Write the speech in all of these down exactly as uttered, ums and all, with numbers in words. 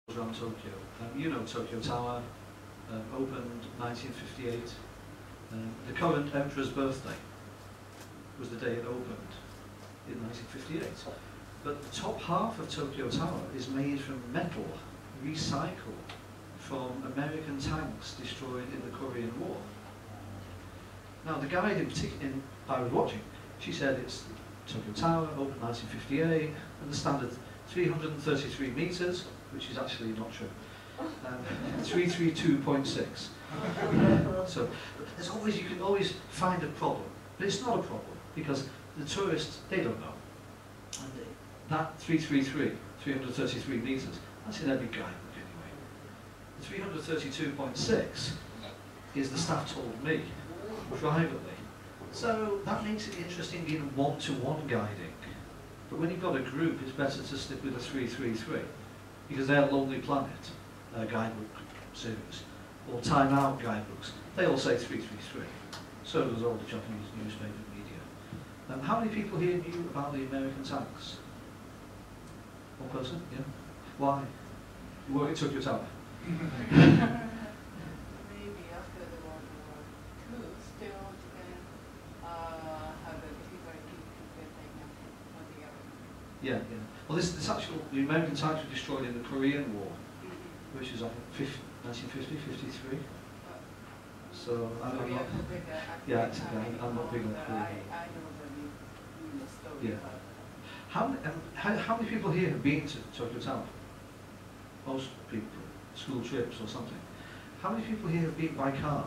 around Tokyo. Um, you know Tokyo Tower, um, opened nineteen fifty-eight. Um, the current emperor's birthday was the day it opened in nineteen fifty-eight. But the top half of Tokyo Tower is made from metal recycled from American tanks destroyed in the Korean War. Now the guide in, in I was watching, she said it's Tokyo Tower, opened nineteen fifty-eight, and the standard three hundred thirty-three meters, which is actually not true. Um, three thirty-two point six. So there's always, you can always find a problem, but it's not a problem because the tourists, they don't know. And they, that three thirty-three, three hundred thirty-three meters, that's in every guidebook anyway. The three hundred thirty-two point six is the staff told me privately. So that makes it interesting in one-to-one guiding. But when you've got a group, it's better to stick with a three three three because they're Lonely Planet uh, guidebook series or Time Out guidebooks. They all say three three three. So does all the Japanese newspaper media. Um, how many people here knew about the American tanks? One person? Yeah. Why? You work at Tokyo Tower. Maybe after the World War Two, still can uh, have a difficulty to get on the other. Yeah, yeah. Well, this, this actual, the American tanks were destroyed in the Korean War, mm-hmm. which is, I think, nineteen fifty, fifty-three. So, I'm, so I'm yeah, not, big, uh, yeah, it's okay. I'm, I'm not big on uh, Korean. I, I know the, the story. Yeah. How, um, how, how many people here have been to Tokyo Tower? Most people, school trips or something. How many people here have been by car?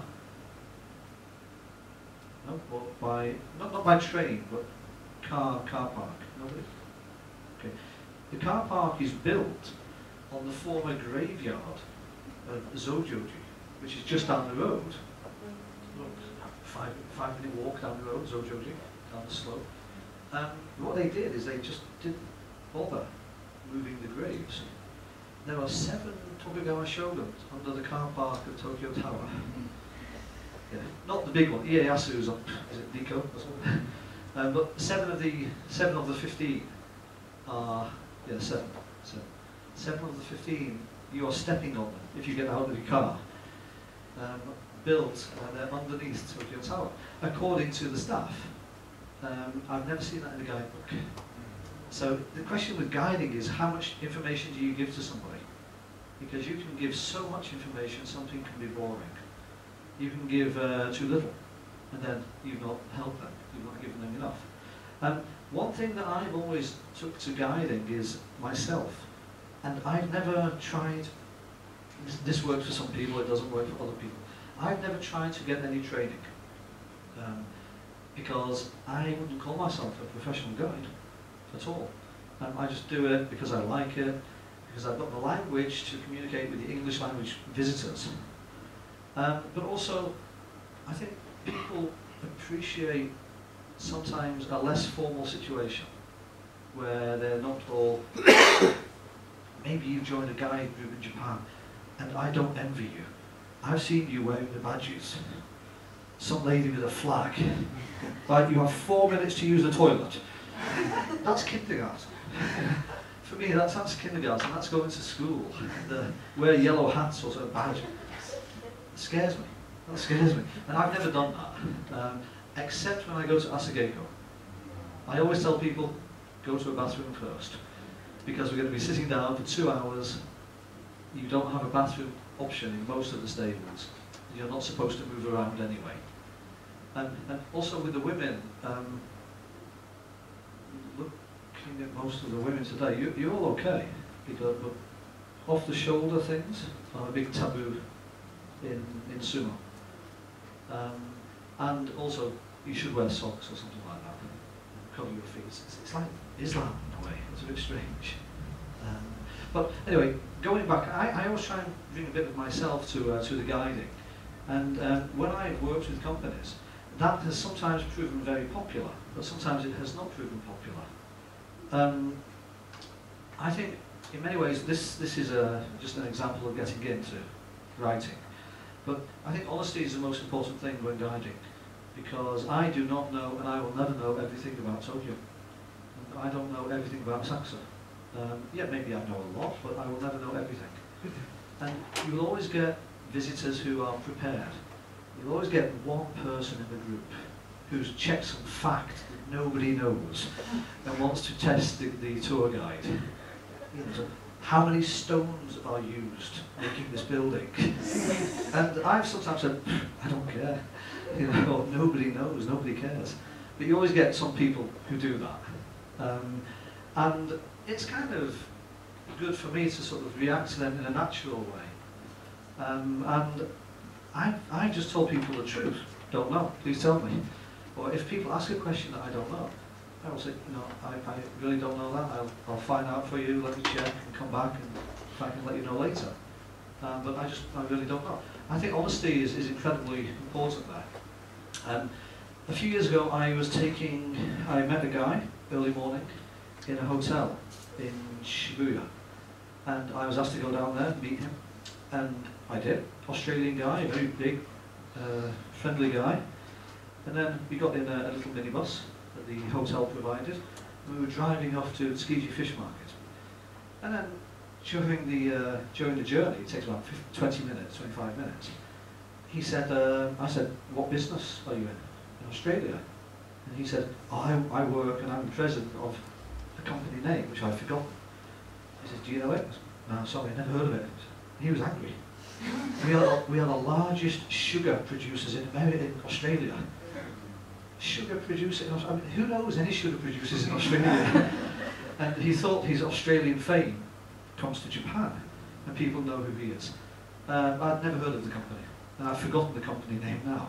No, or by, not, not by train, but car, car park. Nobody? Okay. The car park is built on the former graveyard of Zojoji, which is just down the road. Look, five, five minute walk down the road, Zojoji, down the slope. Um, what they did is they just didn't bother moving the graves. There are seven Tokugawa shoguns under the car park of Tokyo Tower. Yeah, not the big one. Ieyasu's up. Is it Nikko or something? um, but seven of the seven of the fifteen are yeah seven. So seven of the fifteen you are stepping on them if you get out of your car. Um, built and they're underneath Tokyo Tower, according to the staff. Um, I've never seen that in a guidebook. So the question with guiding is how much information do you give to somebody? Because you can give so much information, something can be boring. You can give uh, too little, and then you've not helped them, you've not given them enough. Um, one thing that I've always took to guiding is myself, and I've never tried, this, this works for some people, it doesn't work for other people. I've never tried to get any training. Um, because I wouldn't call myself a professional guide at all. Um, I just do it because I like it, because I've got the language to communicate with the English language visitors. Um, but also, I think people appreciate sometimes a less formal situation where they're not all, maybe you've joined a guide group in Japan and I don't envy you. I've seen you wearing the badges. Some lady with a flag. Right, you have four minutes to use the toilet. That's kindergarten. For me, that's, that's kindergarten. That's going to school. The, wear yellow hats or a badge. It scares me. That scares me. And I've never done that, um, except when I go to Asageko. I always tell people, go to a bathroom first. Because we're going to be sitting down for two hours. You don't have a bathroom option in most of the stables. You're not supposed to move around anyway. And, and also with the women, um, looking at most of the women today, you, you're all okay, because off-the-shoulder things are a big taboo in, in sumo. Um, and also, you should wear socks or something like that, cover your feet. It's, it's like Islam in a way, it's a bit strange. Um, but anyway, going back, I, I always try and bring a bit of myself to, uh, to the guiding. And um, when I've worked with companies, that has sometimes proven very popular, but sometimes it has not proven popular. Um, I think, in many ways, this, this is a, just an example of getting into writing. But I think honesty is the most important thing when guiding, because I do not know, and I will never know everything about Tokyo. And I don't know everything about Asakusa. Um, yeah, maybe I know a lot, but I will never know everything. you will always get visitors who are prepared. You'll always get one person in the group who's checked some fact that nobody knows and wants to test the, the tour guide. You know, so how many stones are used making this building? And I've sometimes said, I don't care. You know, nobody knows, nobody cares. But you always get some people who do that. Um, and it's kind of good for me to sort of react to them in a natural way. Um, and I, I just told people the truth. Don't know, please tell me. Or if people ask a question that I don't know, I will say, you know, I, I really don't know that. I'll, I'll find out for you, let me check and come back and if I can let you know later. Um, but I just, I really don't know. I think honesty is, is incredibly important there. Um, a few years ago I was taking, I met a guy early morning in a hotel in Shibuya. And I was asked to go down there and meet him. And I did. Australian guy, very big, uh, friendly guy. And then we got in a, a little minibus that the hotel provided. And we were driving off to Tsukiji Fish Market. And then during the, uh, during the journey, it takes about fifty, twenty minutes, twenty-five minutes, he said, uh, I said, what business are you in? In Australia. And he said, oh, I, I work and I'm the president of a company name, which I've forgotten. He said, do you know it? No, sorry, I never heard of it. And he was angry. We are, we are the largest sugar producers in America, in Australia. Sugar producer in Australia? I mean, who knows any sugar producers in Australia? And he thought his Australian fame comes to Japan, and people know who he is. Um, I'd never heard of the company, and I've forgotten the company name now.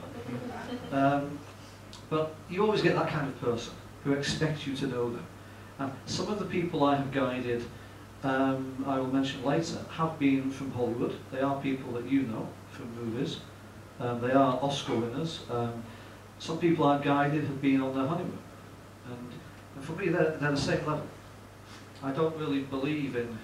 Um, but you always get that kind of person who expects you to know them. And some of the people I have guided, um, I will mention later, have been from Hollywood. They are people that you know from movies. Um, they are Oscar winners. Um, some people I've guided have been on their honeymoon. And, and for me, they're, they're the same level. I don't really believe in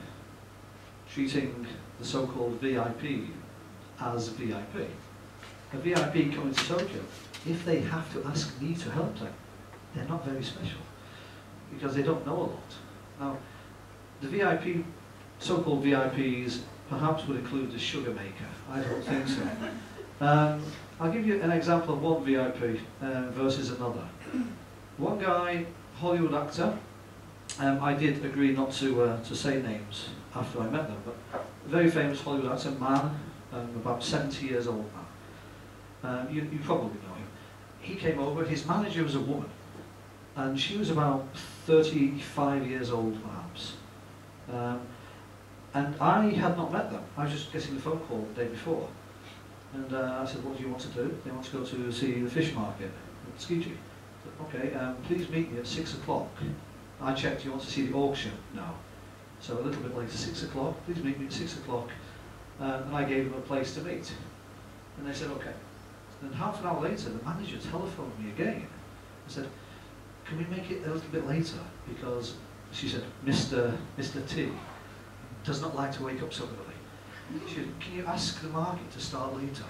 treating the so-called V I P as a V I P. A V I P coming to Tokyo, if they have to ask me to help them, they're not very special, because they don't know a lot. Now, the V I P, so-called V I Ps, perhaps would include the sugar maker. I don't think so. Um, I'll give you an example of one V I P uh, versus another. One guy, Hollywood actor, um, I did agree not to uh, to say names after I met them, but a very famous Hollywood actor, man, um, about seventy years old now. Um, you, you probably know him. He came over, his manager was a woman, and she was about thirty-five years old perhaps. Um, and I had not met them. I was just getting the phone call the day before. And uh, I said, what do you want to do? They want to go to see the fish market at Tsukiji. I said, okay, um, please meet me at six o'clock. I checked, you want to see the auction? No. So a little bit later, six o'clock, please meet me at six o'clock. Uh, and I gave them a place to meet. And they said, okay. And half an hour later, the manager telephoned me again. I said, can we make it a little bit later? Because she said, Mister Mister T does not like to wake up so early. She said, can you ask the market to start later?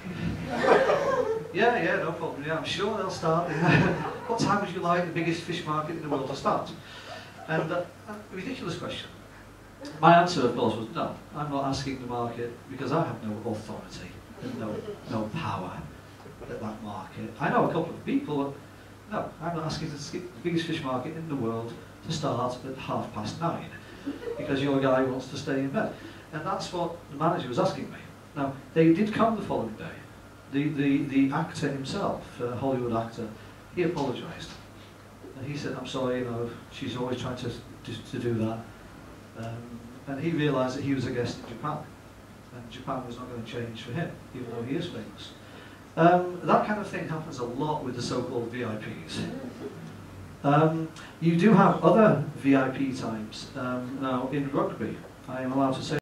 yeah, yeah, no problem. Yeah, I'm sure they'll start. What time would you like the biggest fish market in the world to start? And uh, a ridiculous question. My answer, of course, was no. I'm not asking the market because I have no authority and no, no power at that market. I know a couple of people, but no, I'm not asking the biggest fish market in the world to start at half past nine because your guy wants to stay in bed. And that's what the manager was asking me. Now, they did come the following day. The, the, the actor himself, a Hollywood actor, he apologised. And he said, I'm sorry, you know, she's always trying to, to, to do that. Um, and he realised that he was a guest in Japan. And Japan was not going to change for him, even though he is famous. Um, that kind of thing happens a lot with the so-called V I Ps. Um, you do have other V I P types. Um, now, in rugby, I am allowed to say